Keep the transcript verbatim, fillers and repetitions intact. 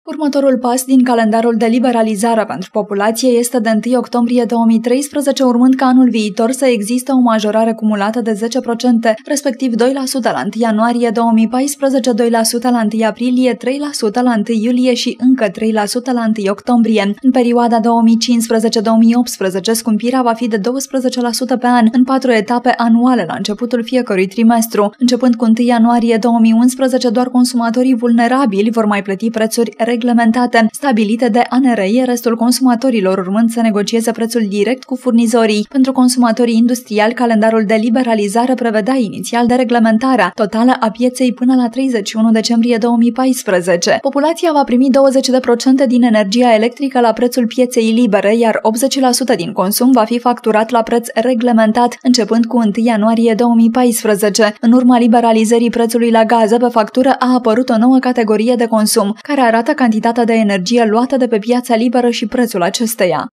Următorul pas din calendarul de liberalizare pentru populație este de întâi octombrie două mii treisprezece, urmând ca anul viitor să existe o majorare cumulată de zece la sută, respectiv doi la sută la întâi ianuarie două mii paisprezece, doi la sută la întâi aprilie, trei la sută la întâi iulie și încă trei la sută la întâi octombrie. În perioada două mii cincisprezece două mii optsprezece, scumpirea va fi de doisprezece la sută pe an, în patru etape anuale la începutul fiecărui trimestru. Începând cu întâi ianuarie două mii unsprezece, doar consumatorii vulnerabili vor mai plăti prețuri reglementate, stabilite de A N R I, restul consumatorilor urmând să negocieze prețul direct cu furnizorii. Pentru consumatorii industriali, calendarul de liberalizare prevedea inițial dereglementarea totală a pieței până la treizeci și unu decembrie două mii paisprezece. Populația va primi douăzeci la sută din energia electrică la prețul pieței libere, iar optzeci la sută din consum va fi facturat la preț reglementat, începând cu întâi ianuarie două mii paisprezece. În urma liberalizării prețului la gaze, pe factură a apărut o nouă categorie de consum, care arată cantitatea de energie luată de pe piața liberă și prețul acesteia.